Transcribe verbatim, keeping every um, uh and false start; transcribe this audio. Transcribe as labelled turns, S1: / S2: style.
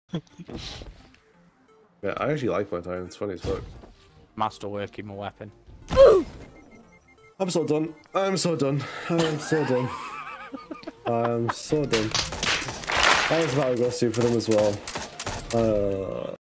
S1: Yeah, I actually like my time. It's funny as fuck.
S2: Masterworking my weapon.
S1: I'm so done. I'm so done. I'm so done. I'm so done. I was about to go soup for them as well. Uh.